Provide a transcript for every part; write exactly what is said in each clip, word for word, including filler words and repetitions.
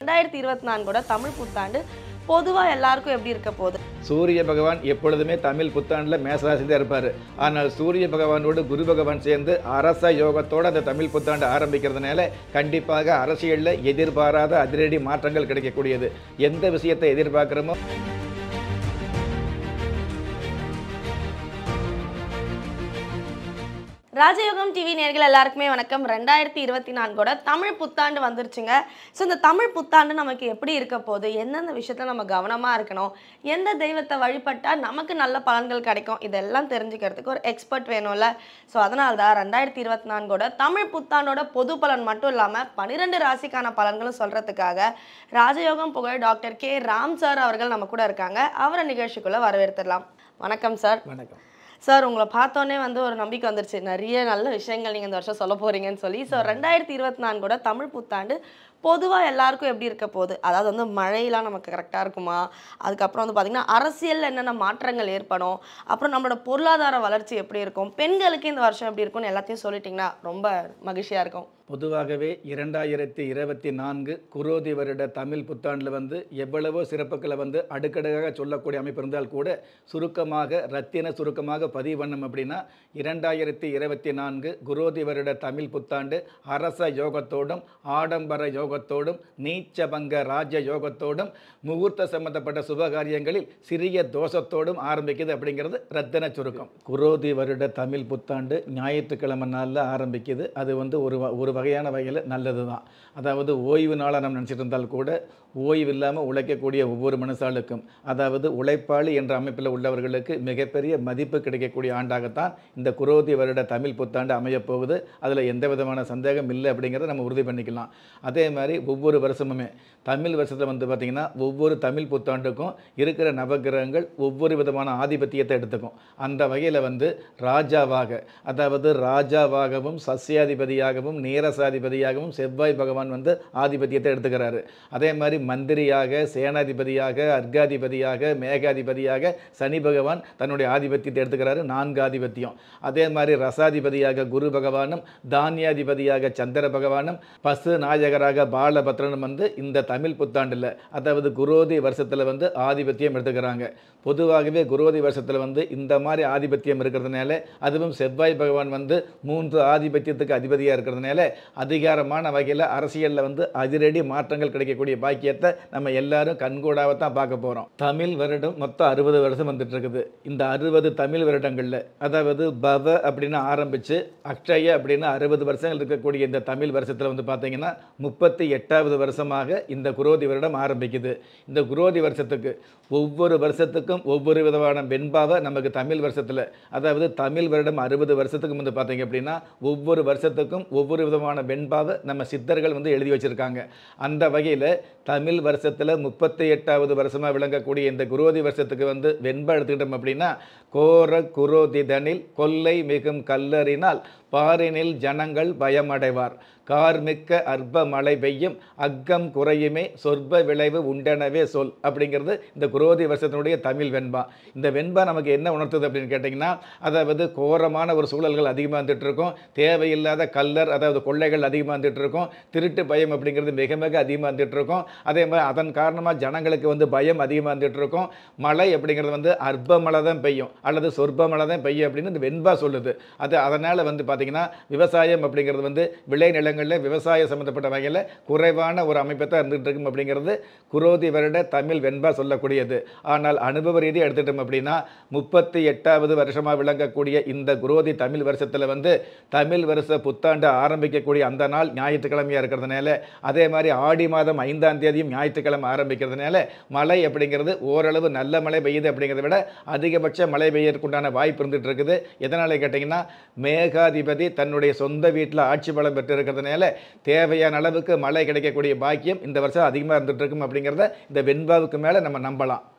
ரெண்டாயிரத்தி இருபத்தி நான்கோட தமிழ் புத்தாண்டு பொதுவாக எல்லாருக்கும் எப்படி இருக்க போகுது? சூரிய பகவான் எப்பொழுதுமே தமிழ் புத்தாண்டில் மேசராசி தான் இருப்பார். ஆனால் சூரிய பகவானோடு குரு பகவான் சேர்ந்து அரச யோகத்தோடு அந்த தமிழ் புத்தாண்டு ஆரம்பிக்கிறதுனால கண்டிப்பாக அரசியலில் எதிர்பாராத அதிரடி மாற்றங்கள் கிடைக்கக்கூடியது. எந்த விஷயத்தை எதிர்பார்க்குறோமோ ராஜயோகம் டிவி நேயர்கள் எல்லாருக்குமே வணக்கம். ரெண்டாயிரத்தி இருபத்தி நான்கோட தமிழ் புத்தாண்டு வந்துருச்சுங்க. ஸோ இந்த தமிழ் புத்தாண்டு நமக்கு எப்படி இருக்க போகுது, எந்தெந்த விஷயத்தில் நம்ம கவனமாக இருக்கணும், எந்த தெய்வத்தை வழிபட்டால் நமக்கு நல்ல பலன்கள் கிடைக்கும், இதெல்லாம் தெரிஞ்சுக்கிறதுக்கு ஒரு எக்ஸ்பர்ட் வேணும்ல. ஸோ அதனால தான் ரெண்டாயிரத்தி இருபத்தி நான்கோட தமிழ் புத்தாண்டோட பொது பலன் மட்டும் இல்லாமல் பன்னிரெண்டு ராசிக்கான பலன்களும் சொல்கிறதுக்காக ராஜயோகம் புகழ் டாக்டர் கே ராம் சார் அவர்கள் நம்ம கூட இருக்காங்க. அவரை நிகழ்ச்சிக்குள்ளே வரவேற்றுடலாம். வணக்கம் சார். வணக்கம் சார். உங்களை பார்த்தோன்னே வந்து ஒரு நம்பிக்கை வந்துருச்சு, நிறைய நல்ல விஷயங்கள் நீங்கள் இந்த வருஷம் சொல்ல போகிறீங்கன்னு சொல்லி. ஸோ ரெண்டாயிரத்தி இருபத்தி நான்கோட தமிழ் புத்தாண்டு பொதுவாக எல்லாருக்கும் எப்படி இருக்க போகுது, அதாவது வந்து மழையெல்லாம் நமக்கு கரெக்டாக இருக்குமா, அதுக்கப்புறம் வந்து பார்த்திங்கன்னா அரசியலில் என்னென்ன மாற்றங்கள் ஏற்படும், அப்புறம் நம்மளோட பொருளாதார வளர்ச்சி எப்படி இருக்கும், பெண்களுக்கு இந்த வருஷம் எப்படி இருக்கும்னு எல்லாத்தையும் சொல்லிட்டிங்கன்னா ரொம்ப மகிழ்ச்சியாக இருக்கும். பொதுவாகவே இரண்டாயிரத்தி இருபத்தி நான்கு குரோதி வருட தமிழ் புத்தாண்டில் வந்து எவ்வளவோ சிறப்புகளை வந்து அடுக்கடுக்காக சொல்லக்கூடிய அமைப்பு இருந்தால் கூட சுருக்கமாக ரத்தின சுருக்கமாக பதிவு பண்ணோம் அப்படின்னா இரண்டாயிரத்தி இருபத்தி நான்கு குரோதி வருட தமிழ் புத்தாண்டு அரச யோகத்தோடும் ஆடம்பர யோகத்தோடும் நீச்சபங்க ராஜ யோகத்தோடும் முகூர்த்த சம்பந்தப்பட்ட சுபகாரியங்களில் சிறிய தோஷத்தோடும் ஆரம்பிக்குது அப்படிங்கிறது ரத்தின சுருக்கம். குரோதி வருட தமிழ் புத்தாண்டு ஞாயிற்றுக்கிழமை நாளில் ஆரம்பிக்குது. அது வந்து ஒரு ஒரு வகையான வகையில் நல்லது தான். அதாவது ஓய்வு நாளாக நம்ம நினச்சிட்டு இருந்தால் கூட ஓய்வு இல்லாமல் உழைக்கக்கூடிய ஒவ்வொரு மனுஷாளுக்கும், அதாவது உழைப்பாளி என்ற அமைப்பில் உள்ளவர்களுக்கு மிகப்பெரிய மதிப்பு கிடைக்கக்கூடிய ஆண்டாகத்தான் இந்த குரோதி வருட தமிழ் புத்தாண்டு அமையப்போகுது. அதில் எந்த விதமான சந்தேகம் இல்லை அப்படிங்கிறத நம்ம உறுதி பண்ணிக்கலாம். அதே மாதிரி ஒவ்வொரு வருஷமுமே தமிழ் வருஷத்தில் வந்து பார்த்திங்கன்னா ஒவ்வொரு தமிழ் புத்தாண்டுக்கும் இருக்கிற நவகிரகங்கள் ஒவ்வொரு விதமான ஆதிபத்தியத்தை எடுத்துக்கும். அந்த வகையில் வந்து ராஜாவாக, அதாவது ராஜாவாகவும் சஸ்யாதிபதியாகவும் நேரசாதிபதியாகவும் செவ்வாய் பகவான் வந்து ஆதிபத்தியத்தை எடுத்துக்கிறாரு. அதே மாதிரி மந்திரியாக, சேனாதிபதியாக, அர்காதிபதியாக, மேகாதிபதியாக சனி பகவான் தன்னுடைய ஆதிபத்தியத்தை எடுத்துக்கிறாரு, நான்கு ஆதிபத்தியம். அதே மாதிரி ரசாதிபதியாக குரு பகவானும் தானியாதிபதியாக சந்திர பகவானும் பசு நாயகராக பாலபத்ரனும் வந்து இந்த தமிழ் புத்தாண்டில், அதாவது குரோதி வருஷத்தில் வந்து ஆதிபத்தியம் எடுத்துக்கிறாங்க. பொதுவாகவே குரோதி வருஷத்தில் வந்து இந்த மாதிரி ஆதிபத்தியம் இருக்கிறதுனால, அதுவும் செவ்வாய் பகவான் வந்து மூன்று ஆதிபத்தியத்துக்கு அதிபதியாக இருக்கிறதுனால அதிகாரமான வகையில் அரசியலில் வந்து அதிரடி மாற்றங்கள் கிடைக்கக்கூடிய பாக்கியத்தை நம்ம எல்லாரும் கண்கூடாக தான் பார்க்க போகிறோம். தமிழ் வருடம் மொத்தம் அறுபது வருஷம் வந்துட்டு இருக்குது. இந்த அறுபது தமிழ் வருடங்களில், அதாவது பவ அப்படின்னு ஆரம்பித்து அக்ஷய அப்படின்னு அறுபது வருஷங்கள் இருக்கக்கூடிய இந்த தமிழ் வருஷத்தில் வந்து பார்த்தீங்கன்னா முப்பத்தி எட்டாவது வருஷமாக இந்த குரோதி வருடம் ஆரம்பிக்குது. இந்த குரோதி வருஷத்துக்கு ஒவ்வொரு வருஷத்துக்கும் ஒவ்வொரு விதமான வெண்பாவை நமக்கு தமிழ் வருஷத்தில், அதாவது தமிழ் வருடம் அறுபது வருஷத்துக்கு வந்து பார்த்தீங்க அப்படின்னா ஒவ்வொரு வருஷத்துக்கும் ஒவ்வொரு விதமான வெண்பாவை நம்ம சித்தர்கள் வந்து எழுதி வச்சுருக்காங்க. அந்த வகையில் தமிழ் வருஷத்தில் முப்பத்தி எட்டாவது வருஷமாக விளங்கக்கூடிய இந்த குரோதி வருஷத்துக்கு வந்து வெண்பா எடுத்துக்கிட்டோம் அப்படின்னா கோர குரோதிதனில் கொல்லை மிகும் கல்லறினால் பாரினில் ஜனங்கள் பயமடைவார், கார்மிக்க அற்ப மழை பெய்யும் அக்கம் குறையுமே சொற்ப விளைவு உண்டனவே சொல் அப்படிங்கிறது இந்த குரோதி வருஷத்தினுடைய தமிழ் வெண்பா. இந்த வெண்பா நமக்கு என்ன உணர்த்துது அப்படின்னு கேட்டிங்கன்னா, அதாவது கோரமான ஒரு சூழல்கள் அதிகமாக வந்துட்டு இருக்கும், தேவையில்லாத கல்லர் அதாவது கொள்ளைகள் அதிகமாக வந்துட்டு இருக்கும், திருட்டு பயம் அப்படிங்கிறது மிக மிக அதிகமாக வந்துட்டு இருக்கும். அதே மாதிரி அதன் காரணமாக ஜனங்களுக்கு வந்து பயம் அதிகமாக வந்துட்டு இருக்கும். மழை அப்படிங்கிறது வந்து அற்ப மழை தான் பெய்யும் அல்லது சொற்ப மழை தான் பெய்யும் அப்படின்னு இந்த வெண்பா சொல்லுது. அது அதனால் வந்து பார்த்திங்கன்னா விவசாயம் அப்படிங்கிறது வந்து விளைநில விவசாய சம்பந்தப்பட்ட வகையில் குறைவான ஒரு அமைப்பை தான் இருந்துகிட்டு இருக்கும் அப்படிங்கிறது குரோதி வருட தமிழ் வெண்பா சொல்லக்கூடியது. ஆனால் அனுபவ ரீதியாக எடுத்துட்டோம் அப்படின்னா முப்பத்தி எட்டாவது வருஷமாக விளங்கக்கூடிய இந்த குரோதி தமிழ் வருஷத்தில் வந்து தமிழ் வருஷ புத்தாண்டு ஆரம்பிக்கக்கூடிய அந்த நாள் ஞாயிற்றுக்கிழமையாக இருக்கிறதுனால, அதே மாதிரி ஆடி மாதம் ஐந்தாம் தேதியும் ஞாயிற்றுக்கிழமை ஆரம்பிக்கிறதுனால மழை அப்படிங்கிறது ஓரளவு நல்ல மழை பெய்யுது அப்படிங்கிறத விட அதிகபட்ச மழை பெய்யறதுக்குண்டான வாய்ப்பு இருந்துகிட்டு இருக்குது. எதனால் கேட்டிங்கன்னா மேகாதிபதி தன்னுடைய சொந்த வீட்டில் ஆட்சி பலம் பெற்று இருக்கிறதுனால தேவையான அளவுக்கு மழை கிடைக்கக்கூடிய பாக்கியம் இந்த வருஷம் அதிகமாக இருந்துட்டு இருக்கும் அப்படிங்கிறத இந்த வெண்பாவுக்கு மேலே நம்ம நம்பலாம்.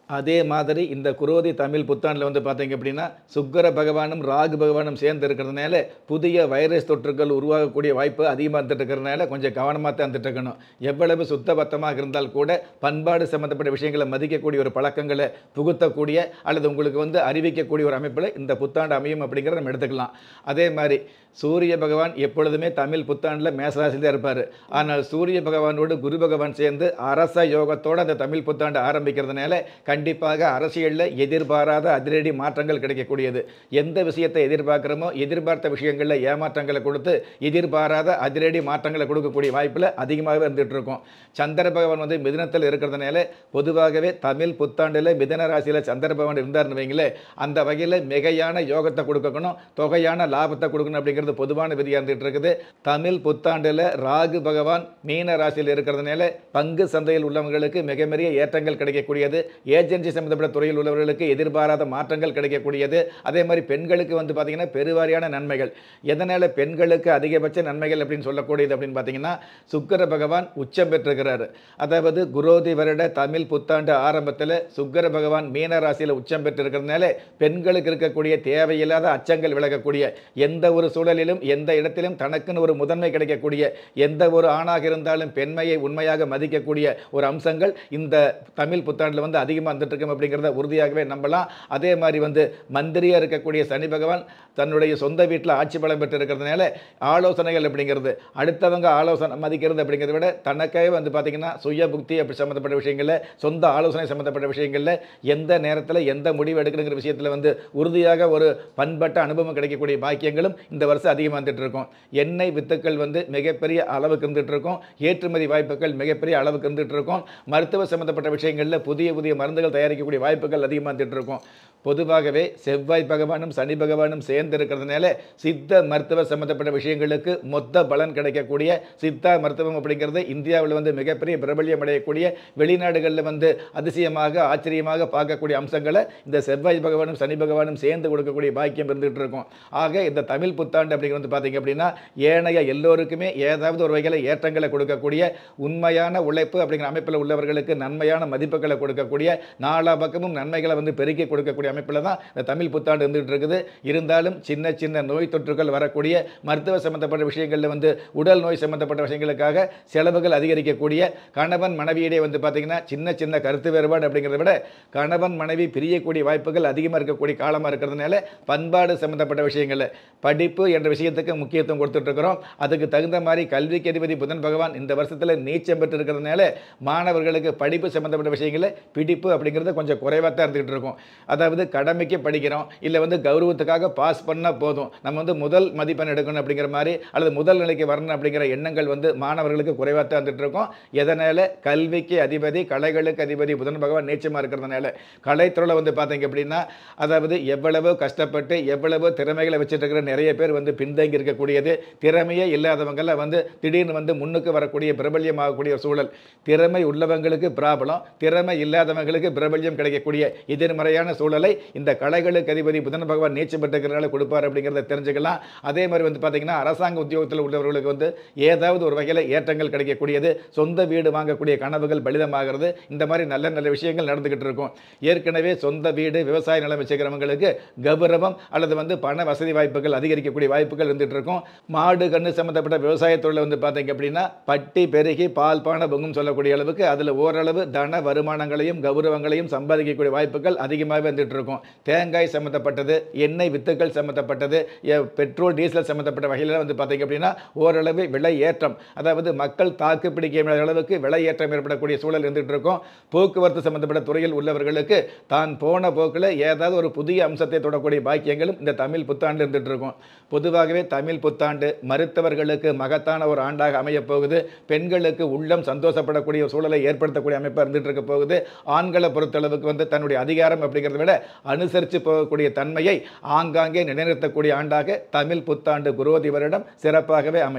அதே மாதிரி இந்த குரோதி தமிழ் புத்தாண்டில் வந்து பார்த்தீங்க அப்படின்னா சுக்கிர பகவானும் ராகு பகவானும் சேர்ந்து இருக்கிறதுனால புதிய வைரஸ் தொற்றுகள் உருவாகக்கூடிய வாய்ப்பு அதிகமாக இருந்துட்டு இருக்கிறதுனால கொஞ்சம் கவனமாக தான் இருந்துட்டு இருக்கணும். எவ்வளவு சுத்தபத்தமாக இருந்தால் கூட பண்பாடு சம்மந்தப்பட்ட விஷயங்களை மதிக்கக்கூடிய ஒரு பழக்கங்களை புகுத்தக்கூடிய அல்லது உங்களுக்கு வந்து அறிவிக்கக்கூடிய ஒரு அமைப்பில் இந்த புத்தாண்டு அமையும் அப்படிங்கிறத நம்ம எடுத்துக்கலாம். அதே மாதிரி சூரிய பகவான் எப்பொழுதுமே தமிழ் புத்தாண்டில் மேசராசியில் இருப்பார். ஆனால் சூரிய பகவானோடு குரு பகவான் சேர்ந்து அரச யோகத்தோடு அந்த தமிழ் புத்தாண்டு ஆரம்பிக்கிறதுனால கண்டிப்பாக அரசியலில் எதிர்பாராத அதிரடி மாற்றங்கள் கிடைக்கக்கூடியது. எந்த விஷயத்தை எதிர்பார்க்குறோமோ எதிர்பார்த்த விஷயங்களில் ஏமாற்றங்களை கொடுத்து எதிர்பாராத அதிரடி மாற்றங்களை கொடுக்கக்கூடிய வாய்ப்பில் அதிகமாகவே இருந்துகிட்டு இருக்கும். சந்திர பகவான் வந்து மிதுனத்தில் இருக்கிறதுனால பொதுவாகவே தமிழ் புத்தாண்டில் மிதுன ராசியில் சந்திர பகவான் இருந்தார்னு வைங்களே, அந்த வகையில் மிகையான யோகத்தை கொடுக்கணும், தொகையான லாபத்தை கொடுக்கணும் அப்படிங்கிறது பொதுவான விதியாக இருந்துகிட்டு இருக்குது. தமிழ் புத்தாண்டில் ராகு பகவான் மீன ராசியில் இருக்கிறதுனால பங்கு சந்தையில் உள்ளவங்களுக்கு மிக பெரிய ஏற்றங்கள் கிடைக்கக்கூடியது. ஏஜென்சி சம்பந்தப்பட்ட துறையில் உள்ளவர்களுக்கு எதிர்பாராத மாற்றங்கள் கிடைக்கக்கூடியது. அதே மாதிரி பெண்களுக்கு வந்து பார்த்தீங்கன்னா பெருவாரியான நன்மைகள். எதனால் பெண்களுக்கு அதிகபட்ச நன்மைகள் அப்படின்னு சொல்லக்கூடியது அப்படின்னு பார்த்தீங்கன்னா சுக்கிர பகவான் உச்சம் பெற்றிருக்கிறார். அதாவது குரோதி வருட தமிழ் புத்தாண்டு ஆரம்பத்தில் சுக்கிர பகவான் மீன ராசியில் உச்சம் பெற்றிருக்கிறதுனால பெண்களுக்கு இருக்கக்கூடிய தேவையில்லாத அச்சங்கள் விலகக்கூடிய, எந்த ஒரு சூழலிலும் எந்த இடத்திலும் தனக்குன்னு ஒரு முதன்மை கிடைக்கக்கூடிய, எந்த ஒரு ஆணாக இருந்தாலும் பெண்மையை உண்மையாக மதிக்கக்கூடிய ஒரு அம்சங்கள் இந்த தமிழ் புத்தாண்டில் வந்து அதிகமாக வந்துட்டு இருக்கும் அப்படிங்கிறத உறுதியாகவே நம்பலாம். அதே மாதிரி வந்து மந்திரியாக இருக்கக்கூடிய சனி பகவான் தன்னுடைய சொந்த வீட்டில் ஆட்சி பலம் பெற்று இருக்கிறதுனால ஆலோசனைகள் அப்படிங்கிறது, அடுத்தவங்க ஆலோசனை மதிக்கிறது அப்படிங்கிறத விட தனக்காக வந்து பார்த்தீங்கன்னா சுய புக்தி அப்படி சம்மந்தப்பட்ட விஷயங்களில், சொந்த ஆலோசனை சம்மந்தப்பட்ட விஷயங்களில் எந்த நேரத்தில் எந்த முடிவு எடுக்கணுங்கிற விஷயத்தில் வந்து உறுதியாக ஒரு பண்பட்ட அனுபவம் கிடைக்கக்கூடிய பாக்கியங்களும் இந்த வருஷம் அதிகமாக வந்துட்டு இருக்கும். எண்ணெய் வித்துக்கள் வந்து மிகப்பெரிய அளவுக்கு இருந்துட்டு இருக்கும். ஏற்றுமதி வாய்ப்புகள் மிகப்பெரிய அளவுக்கு இருந்துட்டு இருக்கும். மருத்துவ சம்மந்தப்பட்ட விஷயங்களில் புதிய புதிய மருந்துகள் தயாரிக்கக்கூடிய வாய்ப்புகள் அதிகமாக இருந்துட்டு இருக்கும். பொதுவாகவே செவ்வாய் பகவானும் சனி பகவானும் சேர்ந்து இருக்கிறதுனால சித்த மருத்துவ சம்மந்தப்பட்ட விஷயங்களுக்கு மொத்த பலன் கிடைக்கக்கூடிய சித்தா மருத்துவம் அப்படிங்கிறது இந்தியாவில் வந்து மிகப்பெரிய பிரபல்யம் அடையக்கூடிய, வெளிநாடுகளில் வந்து அதிசயமாக ஆச்சரியமாக பார்க்கக்கூடிய அம்சங்களை இந்த செவ்வாய் பகவானும் சனி பகவானும் சேர்ந்து கொடுக்கக்கூடிய பாக்கியம் இருந்துகிட்டு இருக்கும். ஆக இந்த தமிழ் புத்தாண்டு அப்படிங்கிறது வந்து பார்த்தீங்க அப்படின்னா ஏனைய எல்லோருக்குமே ஏதாவது ஒரு வகையில் ஏற்றங்களை கொடுக்கக்கூடிய, உண்மையான உழைப்பு அப்படிங்கிற அமைப்பில் உள்ளவர்களுக்கு நன்மையான மதிப்புகளை கொடுக்கக்கூடிய, நாலா பக்கமும் நன்மைகளை வந்து பெருக்கி கொடுக்கக்கூடிய அமைப்பில் தான் இந்த தமிழ் புத்தாண்டு இருந்துகிட்டு இருக்குது. இருந்தாலும் சின்ன சின்ன நோய் தொற்றுகள் வரக்கூடிய, மருத்துவ சம்பந்தப்பட்ட விஷயங்களில் வந்து உடல் நோய் சம்பந்தப்பட்ட விஷயங்களுக்காக செலவுகள் அதிகரிக்கக்கூடிய, கணவன் மனைவியிடையே வந்து பார்த்தீங்கன்னா சின்ன சின்ன கருத்து வேறுபாடு அப்படிங்கிறத விட கணவன் மனைவி பிரியக்கூடிய வாய்ப்புகள் அதிகமாக இருக்கக்கூடிய காலமாக இருக்கிறதுனால பண்பாடு சம்பந்தப்பட்ட விஷயங்களில் படிப்பு என்ற விஷயத்துக்கு முக்கியத்துவம் கொடுத்துட்டு இருக்கிறோம். அதுக்கு தகுந்த மாதிரி கல்விக்கு அதிபதி புதன் பகவான் இந்த வருஷத்தில் நீச்சம் பெற்று இருக்கிறதுனால மாணவர்களுக்கு படிப்பு சம்பந்தப்பட்ட விஷயங்களில் பிடிப்பு அப்படிங்கிறது கொஞ்சம் குறைவாக தான் இருந்துகிட்டு இருக்கும். அதாவது கடமைக்கு படிக்கிறோம், இல்லை வந்து கௌரவத்துக்காக பாஸ் பண்ணால் போதும், நம்ம வந்து முதல் மதிப்பெண் எடுக்கணும் அப்படிங்கிற மாதிரி அல்லது முதல் நிலைக்கு வரணும் அப்படிங்கிற எண்ணங்கள் வந்து மாணவர்களுக்கு குறைவாக தான் இருந்துகிட்டு இருக்கும். எதனால் கல்விக்கு அதிபதி கலைகளுக்கு அதிபதி புதன் பகவான் நீச்சமாக இருக்கிறதுனால கலைத்துறையில் வந்து பார்த்தீங்க அப்படின்னா அதாவது எவ்வளவோ கஷ்டப்பட்டு எவ்வளவோ திறமைகளை வச்சுட்டு இருக்கிற நிறைய பேர் வந்து பின்தங்கி இருக்கக்கூடியது, திறமையே இல்லாதவங்கெல்லாம் வந்து திடீர்னு வந்து முன்னுக்கு வரக்கூடிய பிரபல்யமாகக்கூடிய சூழல். திறமை உள்ளவங்களுக்கு பிராபலம், திறமை இல்லாதவங்களுக்கு பிரபல்யம் கிடைக்கக்கூடிய எதிர்மறையான சூழலை இந்த கலைகளுக்கு அதிபதி புதன் பகவான் நீச்சம் பெற்றுக்கிறனால கொடுப்பார் அப்படிங்கிறத தெரிஞ்சுக்கலாம். அதே மாதிரி வந்து பார்த்தீங்கன்னா அரசாங்க உத்தியோகத்தில் உள்ளவர்களுக்கு வந்து ஏதாவது ஒரு வகையில் ஏற்றங்கள் கிடைக்கக்கூடியது, சொந்த வீடு வாங்கக்கூடிய கனவுகள் பலிதமாகிறது, இந்த மாதிரி நல்ல நல்ல விஷயங்கள் நடந்துகிட்டு இருக்கும். ஏற்கனவே சொந்த வீடு விவசாய நிலம் வச்சுக்கிறவங்களுக்கு கௌரவம் அல்லது வந்து பண வசதி வாய்ப்புகள் அதிகரிக்கக்கூடிய வாய்ப்புகள் இருந்துட்டு இருக்கும். மாடு கண்ணு சம்பந்தப்பட்ட விவசாய தொழில் வந்து பார்த்தீங்க அப்படின்னா பட்டி பெருகி பால் பானை பொங்கும் சொல்லக்கூடிய அளவுக்கு அதில் ஓரளவு தன வருமானங்களையும் கௌரவங்களையும் சம்பாதிக்கக்கூடிய வாய்ப்புகள் அதிகமாகவே வந்துட்டு இருக்கும். தேங்காய் சம்மந்தப்பட்டது, எண்ணெய் வித்துக்கள் சம்மந்தப்பட்டது, பெட்ரோல் டீசல் சம்மந்தப்பட்ட வகையில் வந்து பார்த்தீங்க அப்படின்னா ஓரளவு விலை ஏற்றம், அதாவது மக்கள் தாக்கு பிடிக்க அளவுக்கு விலை ஏற்றம் ஏற்படக்கூடிய சூழல் இருந்துகிட்டு இருக்கும். போக்குவரத்து சம்மந்தப்பட்ட துறையில் உள்ளவர்களுக்கு தான் போன போக்கில் ஏதாவது ஒரு புதிய அம்சத்தை தொடக்கூடிய பாக்கியங்களும் இந்த தமிழ் புத்தாண்டு இருந்துகிட்டு இருக்கும். பொதுவாகவே தமிழ் புத்தாண்டு மருத்துவர்களுக்கு மகத்தான ஒரு ஆண்டாக அமையப் போகுது. பெண்களுக்கு உள்ளம் சந்தோஷப்படக்கூடிய சூழலை ஏற்படுத்தக்கூடிய அமைப்பாக இருந்துகிட்டு இருக்க போகுது. ஆண்களை பொறுத்தளவுக்கு வந்து தன்னுடைய அதிகாரம் அப்படிங்கிறத விட அனுசரித்து போகக்கூடிய தன்மையை ஆங்காங்கே நிலைநிறுத்தக்கூடிய ஆண்டாக தமிழ் புத்தாண்டு குரோதி வருடம் சிறப்பாகவே அமையும்.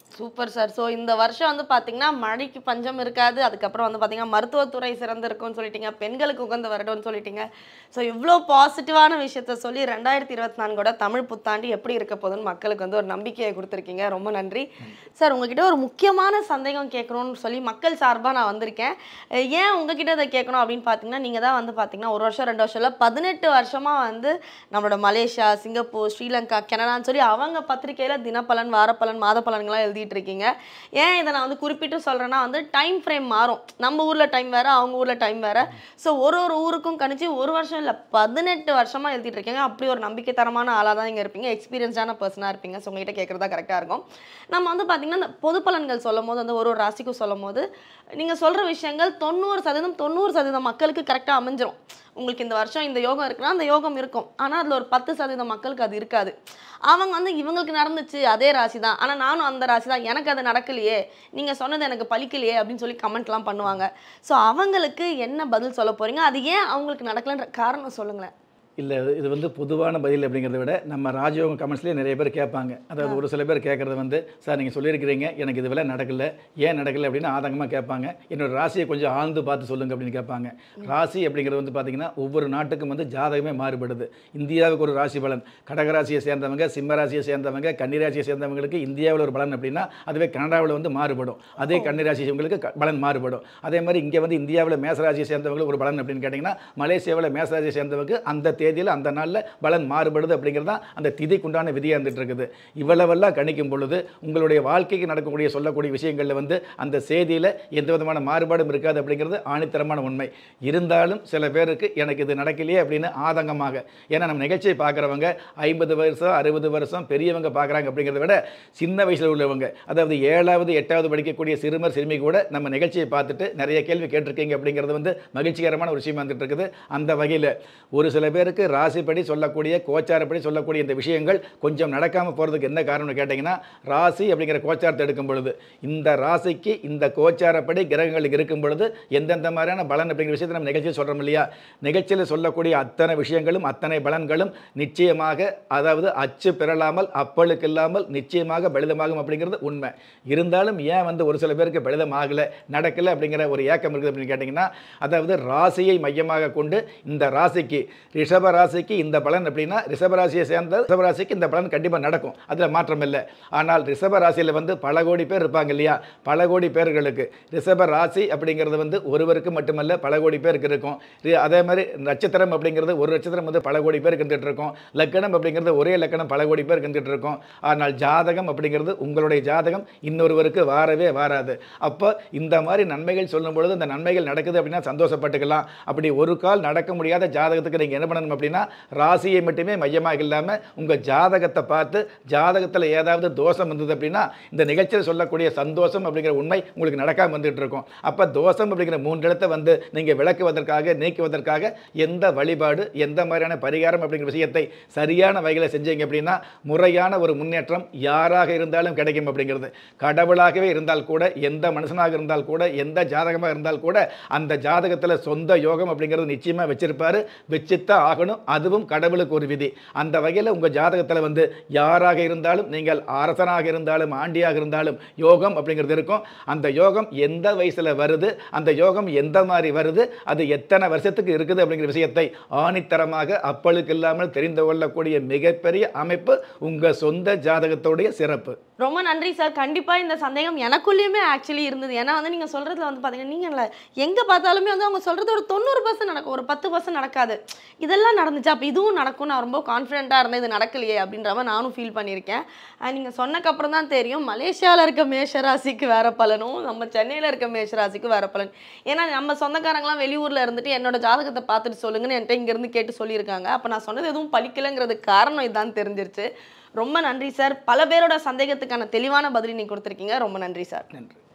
Super sir. ஸோ இந்த வருஷம் வந்து பார்த்தீங்கன்னா, மழைக்கு பஞ்சம் இருக்காது. அதுக்கப்புறம் வந்து பார்த்தீங்கன்னா, மருத்துவத்துறை சிறந்திருக்கும்னு சொல்லிட்டீங்க. பெண்களுக்கு உகந்த வருடம்னு சொல்லிட்டீங்க. ஸோ இவ்ளோ பாசிட்டிவான விஷயத்த சொல்லி ரெண்டாயிரத்தி இருபத்தி நான்கோட தமிழ் புத்தாண்டு எப்படி இருக்க போகுதுன்னு மக்களுக்கு வந்து ஒரு நம்பிக்கையை குடுத்துருக்கீங்க. ரொம்ப நன்றி. சார் உங்ககிட்ட ஒரு முக்கியமான சந்தேகம் கேட்கணும்னு சொல்லி மக்கள் சார்பா நான் வந்திருக்கேன். அஹ் ஏன் உங்ககிட்ட இத கேட்கணும் அப்படின்னு பார்த்தீங்கன்னா, நீங்க தான் வந்து பார்த்தீங்கன்னா, ஒரு வருஷம் ரெண்டு வருஷம் இல்ல பதினெட்டு வருஷமா வந்து நம்மளோட மலேசியா, சிங்கப்பூர், ஸ்ரீலங்கா, கனடான்னு சொல்லி அவங்க பத்திரிக்கையில தினப்பலன், வாரப்பலன், மாத பலன்கள்லாம் எழுதிட்டு இருக்கீங்க. ஏன் இதை நான் வந்து குறிப்பிட்டு சொல்றேன்னா வந்து டைம் ஃப்ரேம் மாறும். நம்ம ஊர்ல டைம் வேற, அவங்க ஊர்ல டைம் வேற. ஸோ ஒரு ஒரு ஊருக்கும் கணிச்சு ஒரு வருஷம் இல்ல பதினெட்டு வருஷமா எழுதிட்டு இருக்கீங்க. அப்படி ஒரு நம்பிக்கை தரமான ஆளா தான் நீங்க இருப்பீங்க. எக்ஸ்பீரியன்ஸான பர்சனா இருப்பீங்க. ஸோ உங்ககிட்ட கேட்கறதா கரெக்டா இருக்கும். நம்ம வந்து பாத்தீங்கன்னா இந்த பொது பலன்கள் சொல்லும் போது வந்து ஒரு ஒரு ராசிக்கும் சொல்லும் போது நீங்க சொல்ற விஷயங்கள் தொண்ணூறு சதவீதம் தொண்ணூறு சதவீதம் மக்களுக்கு கரெக்டா அமைஞ்சிரும். உங்களுக்கு இந்த வருஷம் இந்த யோகம் இருக்குன்னா அந்த யோகம் இருக்கும். ஆனா அதுல ஒரு பத்து சதவீதம் மக்களுக்கு அது இருக்காது. அவங்க வந்து இவங்களுக்கு நடந்துச்சு அதே ராசி தான், ஆனா நானும் அந்த ராசி தான், எனக்கு அது நடக்கலையே, நீங்க சொன்னது எனக்கு பலிக்கலையே அப்படின்னு சொல்லி கமெண்ட்லாம் பண்ணுவாங்க. ஸோ அவங்களுக்கு என்ன பதில் சொல்ல போறீங்க? அது ஏன் அவங்களுக்கு நடக்கலன்ற காரணம் சொல்லுங்களேன். இல்லை, இது வந்து பொதுவான பதில் அப்படிங்கிறத விட நம்ம ராஜயோகம் கமெண்ட்ஸ்லேயே நிறைய பேர் கேட்பாங்க. அதாவது ஒரு சில பேர் கேட்குறது வந்து, சார் நீங்கள் சொல்லியிருக்கிறீங்க எனக்கு இது வேலை நடக்கலை, ஏன் நடக்கலை அப்படின்னு ஆதங்கமாக கேட்பாங்க. என்னோட ராசியை கொஞ்சம் ஆழ்ந்து பார்த்து சொல்லுங்கள் அப்படின்னு கேட்பாங்க. ராசி அப்படிங்கிறது வந்து பார்த்திங்கன்னா ஒவ்வொரு நாட்டுக்கும் வந்து ஜாதகமே மாறுபடுது. இந்தியாவுக்கு ஒரு ராசி பலன், கடகராசியை சேர்ந்தவங்க, சிம்ம ராசியை சேர்ந்தவங்க, கன்னிராசியை சேர்ந்தவங்களுக்கு இந்தியாவில் ஒரு பலன் அப்படின்னா அதுவே கனடாவில் வந்து மாறுபடும். அதே கன்னிராசிவங்களுக்கு க பலன் மாறுபடும். அதே மாதிரி இங்கே வந்து இந்தியாவில் மேசராசியை சேர்ந்தவங்களுக்கு ஒரு பலன் அப்படின்னு கேட்டிங்கன்னா, மலேசியாவில் மேசராசியை சேர்ந்தவங்க அந்த தேதியில் அந்த நாளில் பலன் மாறுபடுது அப்படிங்கிறது தான் அந்த திதிக்குண்டான விதியாக இருந்துட்டு இருக்குது. இவ்வளவெல்லாம் கணிக்கும் பொழுது உங்களுடைய வாழ்க்கைக்கு நடக்கக்கூடிய சொல்லக்கூடிய விஷயங்களில் வந்து அந்த செய்தியில் எந்த விதமான மாறுபாடும் இருக்காது அப்படிங்கிறது ஆணித்தரமான உண்மை. இருந்தாலும் சில பேருக்கு எனக்கு இது நடக்கலையே அப்படின்னு ஆதங்கமாக, ஏன்னா நம்ம நிகழ்ச்சியை பார்க்குறவங்க ஐம்பது வருஷம் அறுபது வருஷம் பெரியவங்க பார்க்குறாங்க அப்படிங்கிறத விட சின்ன வயசில் உள்ளவங்க, அதாவது ஏழாவது எட்டாவது படிக்கக்கூடிய சிறுமர் சிறுமி கூட நம்ம நிகழ்ச்சியை பார்த்துட்டு நிறைய கேள்வி கேட்டிருக்கீங்க அப்படிங்கிறது வந்து மகிழ்ச்சிகரமான ஒரு விஷயமா வந்துட்டு இருக்குது. அந்த வகையில் ஒரு சில பேருக்கு ராசிப்படி சொல்லக்கூடிய கோச்சாரப்படி சொல்லக்கூடிய இந்த விஷயங்கள் கொஞ்சம் நடக்காமல் போகிறதுக்கு என்ன காரணம்னு கேட்டிங்கன்னா, ராசி அப்படிங்கிற கோச்சாரத்தை எடுக்கும் பொழுது இந்த ராசிக்கு இந்த கோச்சாரப்படி கிரகங்கள் இருக்கும் பொழுது எந்தெந்த மாதிரியான பலன் அப்படிங்கிற விஷயத்தை நம்ம நிகழ்ச்சியில் சொல்கிறோம் இல்லையா. நிகழ்ச்சியில் சொல்லக்கூடிய அத்தனை விஷயங்களும் அத்தனை பலன்களும் நிச்சயமாக, அதாவது அச்சு பெறலாமல் அப்பளுக்கு இல்லாமல் நிச்சயமாக பலிதமாகும் அப்படிங்கிறது உண்மை. இருந்தாலும் ஏன் வந்து ஒரு சில பேருக்கு பலிதம் ஆகலை, நடக்கலை அப்படிங்கிற ஒரு ஏக்கம் இருக்குது அப்படின்னு கேட்டிங்கன்னா, அதாவது ராசியை மையமாக கொண்டு இந்த ராசிக்கு ரிஷப ராசிக்கு இந்த பலன் அப்படின்னா ரிஷபராசியை சேர்ந்த ரிஷபராசிக்கு இந்த பலன் கண்டிப்பாக நடக்கும், அதில் மாற்றம் இல்லை. ஆனால் ரிஷப ராசியில் வந்து பல கோடி பேர் இருப்பாங்க இல்லையா. பல கோடி பேர்களுக்கு ரிஷப ராசி அப்படிங்கிறது வந்து ஒருவருக்கு மட்டுமல்ல பல கோடி பேருக்கு இருக்கும். அதே மாதிரி நட்சத்திரம் அப்படிங்கிறது ஒரு நட்சத்திரம் வந்து பல கோடி பேருக்கு இருந்துகிட்டு இருக்கும். லக்கணம் அப்படிங்கிறது ஒரே லக்கணம் பல கோடி பேருக்கு இருந்துகிட்டு இருக்கும். ஆனால் ஜாதகம் அப்படிங்கிறது உங்களுடைய ஜாதகம் இன்னொருவருக்கு வாரவே வாராது. அப்போ இந்த மாதிரி நன்மைகள் சொல்லும் பொழுது இந்த நன்மைகள் நடக்குது அப்படின்னா சந்தோஷப்பட்டுக்கலாம். அப்படி ஒரு கால் நடக்க முடியாத ஜாதகத்துக்கு நீங்கள் என்ன பண்ணணும் அப்படின்னா, ராசியை மட்டுமே மையமாக இல்லாமல் உங்கள் ஜாதகத்தை பார்த்து ஜாதகத்தில் ஏதாவது தோஷம் வந்தது அப்படின்னா இந்த நிகழ்ச்சியில் சொல்லக்கூடிய சந்தோஷம் அப்படிங்கிற உண்மை உங்களுக்கு நடக்காமல் வந்துட்டு இருக்கும். அப்போ தோஷம் அப்படிங்கிற மூன்று இடத்தை வந்து நீங்கள் விளக்குவதற்காக நீக்குவதற்காக எந்த வழிபாடு எந்த மாதிரியான பரிகாரம் அப்படிங்கிற விஷயத்தை சரியான வகையில் செஞ்சீங்க அப்படின்னா முறையான ஒரு முன்னேற்றம் யாராக இருந்தாலும் கிடைக்கும் அப்படிங்கிறது. கடவுளாகவே இருந்தால் கூட, எந்த மனுஷனாக இருந்தால் கூட, எந்த ஜாதகமாக இருந்தால் கூட அந்த ஜாதகத்தில் சொந்த யோகம் அப்படிங்கிறது நிச்சயமாக வச்சிருப்பாரு, வச்சுத்தான் ஆகணும். அதுவும் கடவுளுக்கு ஒரு விதி. அந்த வகையில் உங்கள் ஜாதகத்தில் வந்து யாராக இருந்தாலும், நீங்கள் அரசனாக இருந்தாலும் ஆண்டியாக இருந்தாலும் யோகம் அப்படிங்கிறது இருக்கும். அந்த யோகம் எந்த வயசில் வருது, அந்த யோகம் எந்த மாதிரி வருது, அது எத்தனை வருஷத்துக்கு இருக்குது அப்படிங்கிற விஷயத்தை ஆணித்தரமாக அப்பளுக்கு இல்லாமல் தெரிந்து கொள்ளக்கூடிய மிகப்பெரிய அமைப்பு உங்கள் சொந்த ஜாதகத்துடைய சிறப்பு. ரொம்ப நன்றி சார். கண்டிப்பா இந்த சந்தேகம் எனக்குள்ளேயுமே ஆக்சுவலி இருந்தது. ஏன்னா வந்து நீங்க சொல்றதுல வந்து பாத்தீங்கன்னா, நீங்க எங்க பார்த்தாலுமே வந்து அவங்க சொல்றது ஒரு தொண்ணூறு பர்சன்ட் நடக்கும், ஒரு பத்து பர்சன்ட் நடக்காது. இதெல்லாம் நடந்துச்சு, அப்போ இதுவும் நடக்கும், நான் ரொம்ப கான்ஃபிடென்ட்டாக இருந்தேன், இது நடக்கலையே அப்படின்ற மாதிரி நானும் ஃபீல் பண்ணியிருக்கேன். நீங்கள் சொன்னக்கப்புறம் தான் தெரியும் மலேசியாவில் இருக்க மேஷராசிக்கு வேறு பலனும் நம்ம சென்னையில் இருக்க மேஷராசிக்கு வேறு பலன். ஏன்னா நம்ம சொந்தக்காரங்களாம் வெளியூரில் இருந்துட்டு என்னோட ஜாதகத்தை பார்த்துட்டு சொல்லுங்கன்னு என்கிட்ட இங்கேருந்து கேட்டு சொல்லியிருக்காங்க. அப்போ நான் சொன்னது எதுவும் பலிக்கலைங்கிறதுக்கு காரணம் இதான் தெரிஞ்சிருச்சு. ரொம்ப நன்றி சார். பல பேரோட சந்தேகத்துக்கான தெளிவான பதில் நீங்கள் கொடுத்துருக்கீங்க. ரொம்ப நன்றி சார். நன்றி.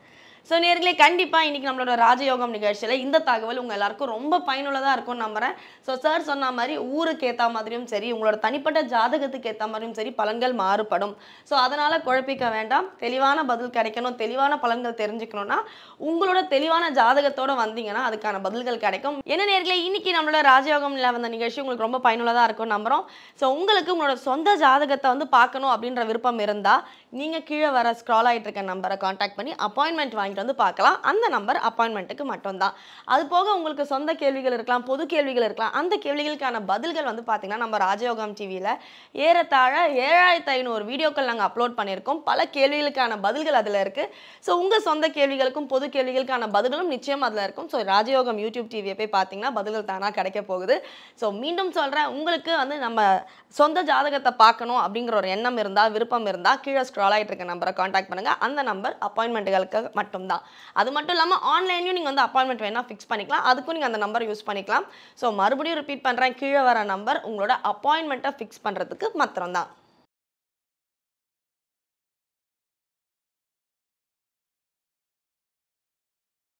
ஸோ நேர்களே கண்டிப்பாக இன்றைக்கி நம்மளோட ராஜயோகம் நிகழ்ச்சியில் இந்த தகவல் உங்கள் எல்லாருக்கும் ரொம்ப பயனுள்ளதாக இருக்கும்னு நம்புகிறேன். ஸோ சார் சொன்ன மாதிரி ஊருக்கு ஏற்ற மாதிரியும் சரி, உங்களோட தனிப்பட்ட ஜாதகத்துக்கு ஏற்ற மாதிரியும் சரி பலன்கள் மாறுபடும். ஸோ அதனால் குழப்பிக்க வேண்டாம். தெளிவான பதில் கிடைக்கணும், தெளிவான பலன்கள் தெரிஞ்சுக்கணுன்னா உங்களோட தெளிவான ஜாதகத்தோடு வந்தீங்கன்னா அதுக்கான பதில்கள் கிடைக்கும். என்ன நேர்களே இன்னைக்கு நம்மளோட ராஜயோகம்ல வந்த நிகழ்ச்சி உங்களுக்கு ரொம்ப பயனுள்ளதாக இருக்கும்னு நம்புகிறோம். ஸோ உங்களுக்கு உங்களோட சொந்த ஜாதகத்தை வந்து பார்க்கணும் அப்படின்ற விருப்பம் இருந்தால் நீங்கள் கீழே வர ஸ்க்ரால் ஆகிட்டு இருக்க நம்பரை காண்டாக்ட் பண்ணி அப்பாயின்மெண்ட் வாங்கிட்டு வந்து பார்க்கலாம். அந்த நம்பர் அப்பாயின்மெண்ட்டுக்கு மட்டும்தான். அது போக உங்களுக்கு சொந்த கேள்விகள் இருக்கலாம், பொது கேள்விகள் இருக்கலாம். அந்த கேள்விகளுக்கான பதில்கள் வந்து பார்த்தீங்கன்னா நம்ம ராஜயோகம் டிவியில் ஏறத்தாழ ஏழாயிரத்து ஐநூறு வீடியோக்கள் நாங்கள் அப்லோட் பண்ணியிருக்கோம். பல கேள்விகளுக்கான பதில்கள் அதில் இருக்குது. ஸோ உங்கள் சொந்த கேள்விகளுக்கும் பொது கேள்விகளுக்கான பதில்களும் நிச்சயம் அதில் இருக்கும். ஸோ ராஜயோகம் யூடியூப் டிவியை போய் பார்த்தீங்கன்னா பதில்கள் தானாக கிடைக்க போகுது. ஸோ மீண்டும் சொல்கிறேன், உங்களுக்கு வந்து நம்ம சொந்த ஜாதகத்தை பார்க்கணும் அப்படிங்கிற ஒரு எண்ணம் இருந்தால், விருப்பம் இருந்தால் கீழே ஸ்க்ரால் ஆகிட்டு இருக்க நம்பரை காண்டாக்ட் பண்ணுங்கள். அந்த நம்பர் அப்பாயின்மெண்ட்டுகளுக்கு மட்டும்தான். அது மட்டும் இல்லாமல் ஆன்லைன்லையும் நீங்கள் வந்து அப்பாயின்மெண்ட் வேணால் ஃபிக்ஸ் பண்ணிக்கலாம். அதுக்கும் நீங்கள் அந்த நம்பர் யூஸ் பண்ணிக்கலாம். ஸோ மறுபடியும் ரிப்பீட் பண்ணுறேன், கீழே வர நம்பர் உங்களோட அப்பாயின்மெண்ட்டை ஃபிக்ஸ் பண்ணுறதுக்கு மாத்திரம்தான்.